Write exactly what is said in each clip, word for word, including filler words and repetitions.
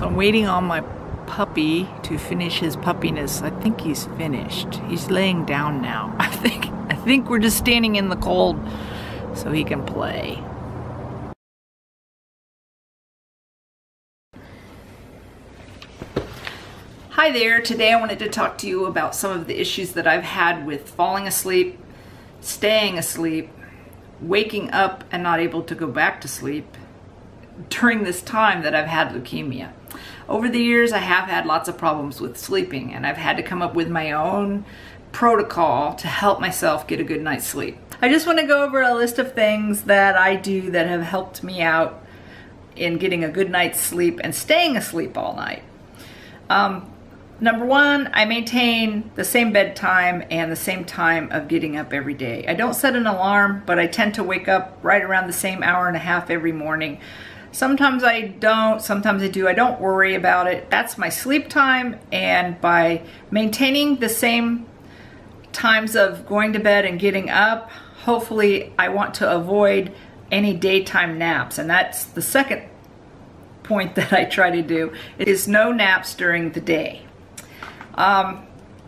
So I'm waiting on my puppy to finish his puppiness. I think he's finished. He's laying down now. I think I think we're just standing in the cold so he can play. Hi there. Today I wanted to talk to you about some of the issues that I've had with falling asleep, staying asleep, waking up and not able to go back to sleep during this time that I've had leukemia. Over the years, I have had lots of problems with sleeping, and I've had to come up with my own protocol to help myself get a good night's sleep. I just want to go over a list of things that I do that have helped me out in getting a good night's sleep and staying asleep all night. Um, number one, I maintain the same bedtime and the same time of getting up every day. I don't set an alarm, but I tend to wake up right around the same hour and a half every morning. Sometimes I don't, sometimes I do. I don't worry about it. That's my sleep time, and by maintaining the same times of going to bed and getting up, hopefully I want to avoid any daytime naps, and that's the second point that I try to do. It is no naps during the day. Um,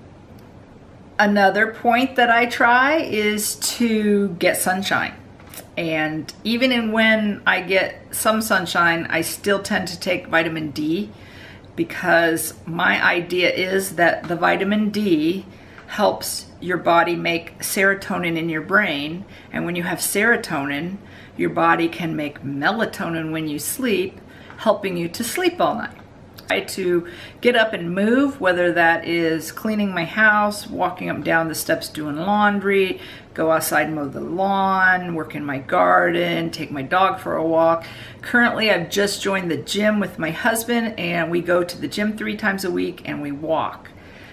another point that I try is to get sunshine. And even in when I get some sunshine, I still tend to take vitamin D, because my idea is that the vitamin D helps your body make serotonin in your brain. And when you have serotonin, your body can make melatonin when you sleep, helping you to sleep all night. I try to get up and move, whether that is cleaning my house, walking up and down the steps doing laundry, go outside and mow the lawn, work in my garden, take my dog for a walk. Currently, I've just joined the gym with my husband, and we go to the gym three times a week and we walk.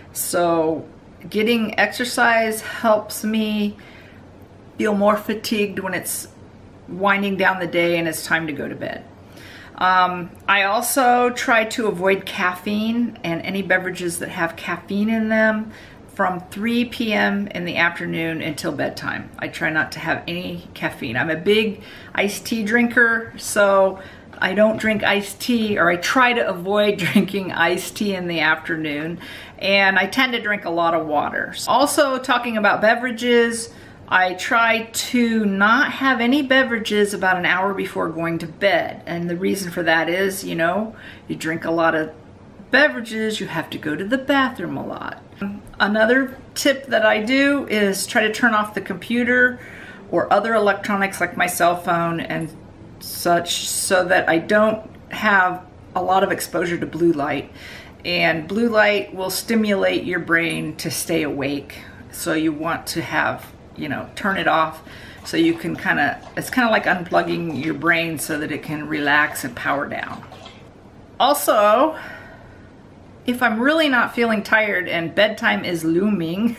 So getting exercise helps me feel more fatigued when it's winding down the day and it's time to go to bed. Um, I also try to avoid caffeine and any beverages that have caffeine in them from three p m in the afternoon until bedtime. I try not to have any caffeine. I'm a big iced tea drinker, so I don't drink iced tea, or I try to avoid drinking iced tea in the afternoon, and I tend to drink a lot of water. Also, talking about beverages, I try to not have any beverages about an hour before going to bed. And the reason for that is, you know, you drink a lot of beverages, you have to go to the bathroom a lot. Another tip that I do is try to turn off the computer or other electronics like my cell phone and such, so that I don't have a lot of exposure to blue light. And blue light will stimulate your brain to stay awake. So you want to have, you know, turn it off so you can kind of, it's kind of like unplugging your brain so that it can relax and power down. Also, if I'm really not feeling tired and bedtime is looming,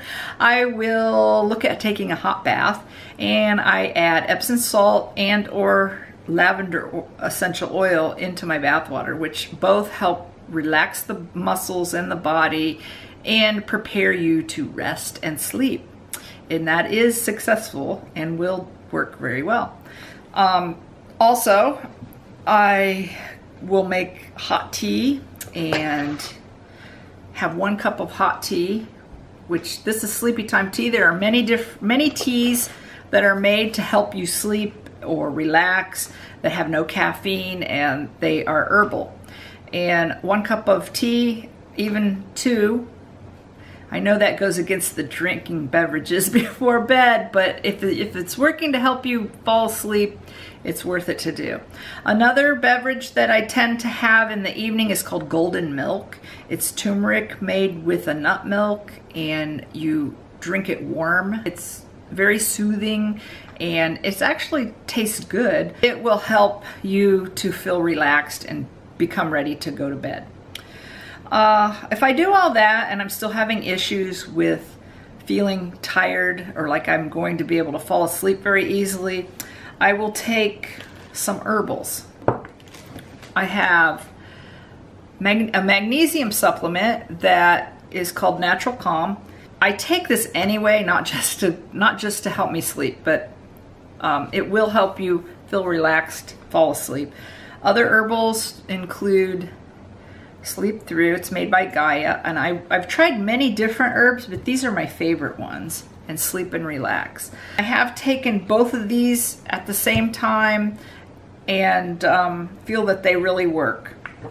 I will look at taking a hot bath, and I add Epsom salt and or lavender essential oil into my bath water, which both help relax the muscles in the body and prepare you to rest and sleep. And that is successful and will work very well. Um, also, I will make hot tea and have one cup of hot tea, which this is sleepy time tea. There are many diff many teas that are made to help you sleep or relax that have no caffeine, and they are herbal. And one cup of tea, even two, I know that goes against the drinking beverages before bed, but if, if it's working to help you fall asleep, it's worth it to do. Another beverage that I tend to have in the evening is called golden milk. It's turmeric made with a nut milk, and you drink it warm. It's very soothing, and it's actually tastes good. It will help you to feel relaxed and become ready to go to bed. Uh, if I do all that and I'm still having issues with feeling tired or like I'm going to be able to fall asleep very easily, I will take some herbals. I have mag a magnesium supplement that is called Natural Calm. I take this anyway, not just to not just to help me sleep, but um, it will help you feel relaxed, fall asleep. Other herbals include Sleep Through. It's made by Gaia, and I, I've tried many different herbs, but these are my favorite ones. And Sleep and Relax. I have taken both of these at the same time and um, feel that they really work.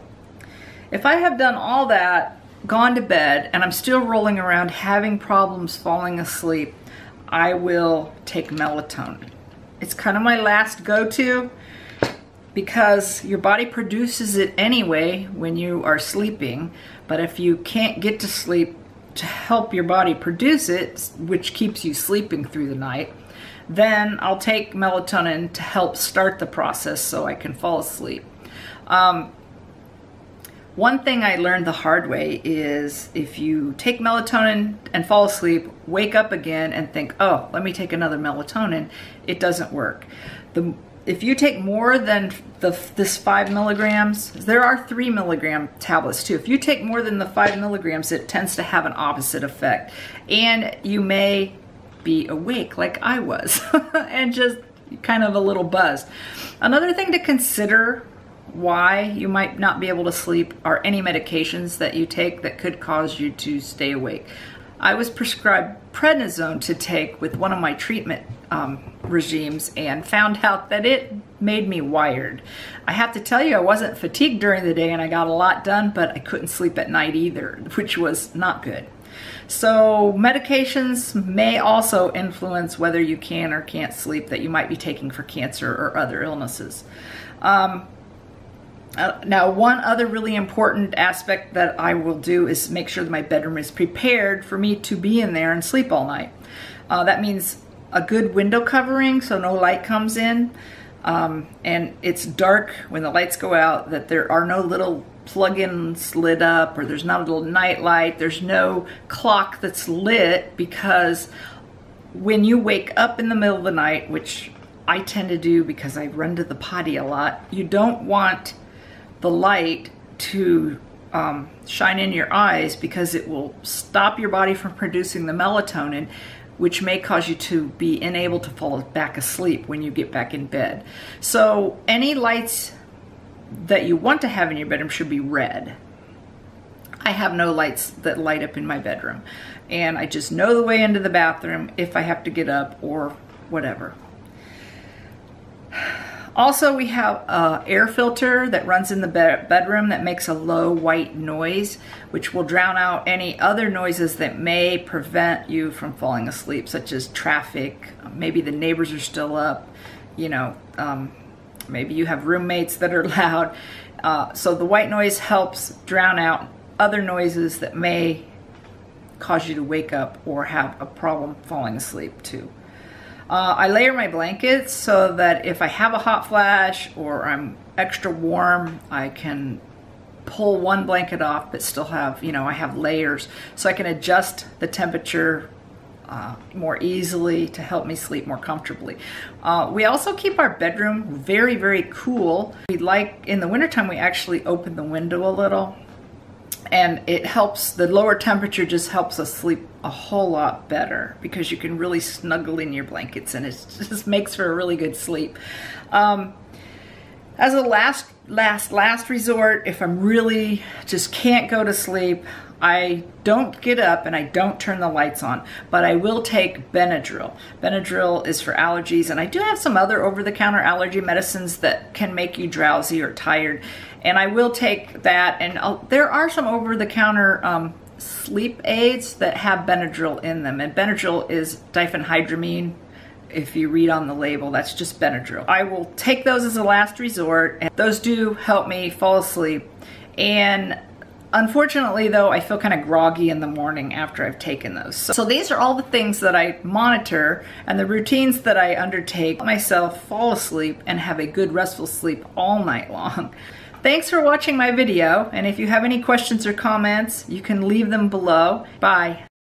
If I have done all that, gone to bed, and I'm still rolling around having problems falling asleep, I will take melatonin. It's kind of my last go-to because your body produces it anyway when you are sleeping, but if you can't get to sleep to help your body produce it, which keeps you sleeping through the night, then I'll take melatonin to help start the process so I can fall asleep. Um, One thing I learned the hard way is if you take melatonin and fall asleep, wake up again and think, oh, let me take another melatonin, it doesn't work. The, if you take more than the, this five milligrams, there are three milligram tablets too. If you take more than the five milligrams, it tends to have an opposite effect. And you may be awake like I was and just kind of a little buzzed. Another thing to consider why you might not be able to sleep are any medications that you take that could cause you to stay awake. I was prescribed prednisone to take with one of my treatment um, regimes and found out that it made me wired. I have to tell you, I wasn't fatigued during the day and I got a lot done, but I couldn't sleep at night either, which was not good. So medications may also influence whether you can or can't sleep that you might be taking for cancer or other illnesses. Um, Uh, now, one other really important aspect that I will do is make sure that my bedroom is prepared for me to be in there and sleep all night. Uh, that means a good window covering so no light comes in, um, and it's dark when the lights go out, that there are no little plug-ins lit up, or there's not a little night light, there's no clock that's lit, because when you wake up in the middle of the night, which I tend to do because I run to the potty a lot, you don't want the light to um, shine in your eyes because it will stop your body from producing the melatonin, which may cause you to be unable to fall back asleep when you get back in bed. So any lights that you want to have in your bedroom should be red. I have no lights that light up in my bedroom, and I just know the way into the bathroom if I have to get up or whatever. Also, we have an air filter that runs in the be bedroom that makes a low white noise, which will drown out any other noises that may prevent you from falling asleep, such as traffic, maybe the neighbors are still up, you know, um, maybe you have roommates that are loud. Uh, so the white noise helps drown out other noises that may cause you to wake up or have a problem falling asleep too. Uh, I layer my blankets so that if I have a hot flash or I'm extra warm, I can pull one blanket off but still have, you know, I have layers so I can adjust the temperature uh, more easily to help me sleep more comfortably. Uh, we also keep our bedroom very, very cool. We like, in the wintertime, we actually open the window a little, and it helps, the lower temperature just helps us sleep a whole lot better because you can really snuggle in your blankets and it just makes for a really good sleep. Um, as a last, last, last resort, if I'm really just can't go to sleep, I don't get up and I don't turn the lights on, but I will take Benadryl. Benadryl is for allergies, and I do have some other over-the-counter allergy medicines that can make you drowsy or tired, and I will take that. And I'll, there are some over-the-counter um, sleep aids that have Benadryl in them, and Benadryl is diphenhydramine. If you read on the label, that's just Benadryl. I will take those as a last resort, and those do help me fall asleep. And unfortunately, though, I feel kind of groggy in the morning after I've taken those. So, so these are all the things that I monitor and the routines that I undertake to help myself fall asleep and have a good restful sleep all night long. Thanks for watching my video, and if you have any questions or comments, you can leave them below. Bye.